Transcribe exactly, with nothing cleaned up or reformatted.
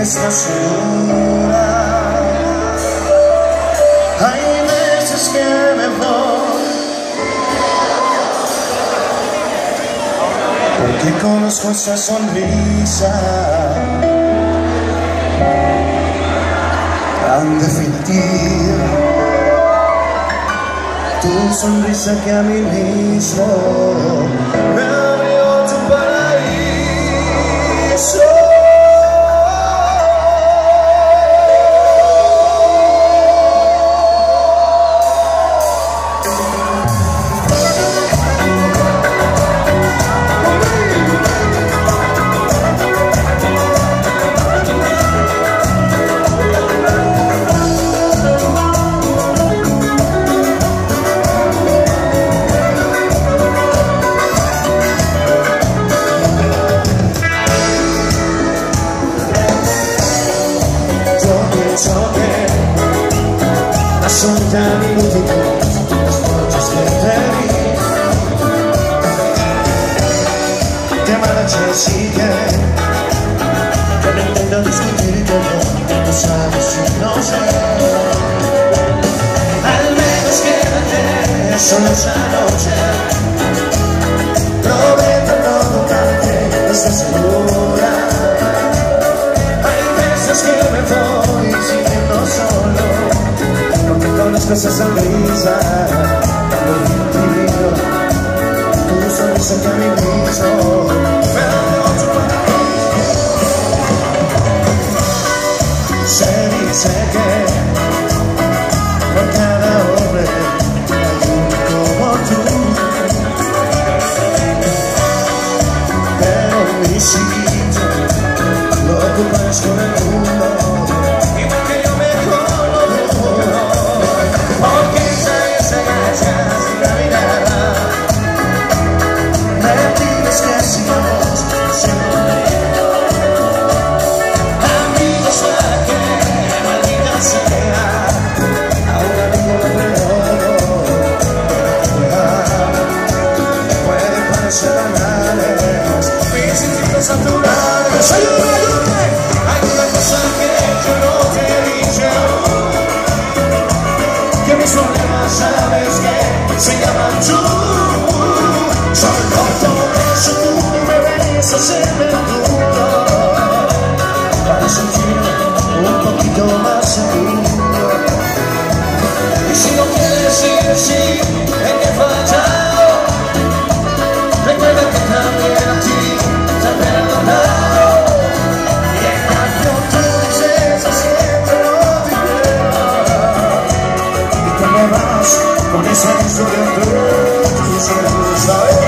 estás segura. Hay veces que me voy porque conozco esa sonrisa tan definitiva, tu sonrisa que a mí mismo me abrió tu paraíso. Son tan inútiles las noches que te vi, te marchas y que que me intento discutir todo, no sabes si no sé. Al menos quédate solo esa noche, prometo no tocarte, estás segura. Hay veces que me voy sintiendo solo, conozco esa sonrisa tan definitiva, tu sonrisa que a mí mismo me abrió tu paraíso. Se dice que por cada hombre hay uno como tú, pero mi sitio lo ocupas con el mundo, igual que yo mejor lo descubro. Porque sabes agachas la mirada, me pides que sigamos siendo amigos para que maldita sea, a un amigo lo peor puede parecer banales mis instintos naturales. Ayúdame, hay una cosa que yo no te he dicho, que mis problemas sabes que se llaman tú. Soy corto, eso tú me besas en el mundo para sentirme un poquito más seguro. Y si no quieres decir sí, en que he fallado, recuerda que también a ti te he perdonado. Y en cambio tú dices siempre lo primero, con esa historia de tus ojos, ¿sabes?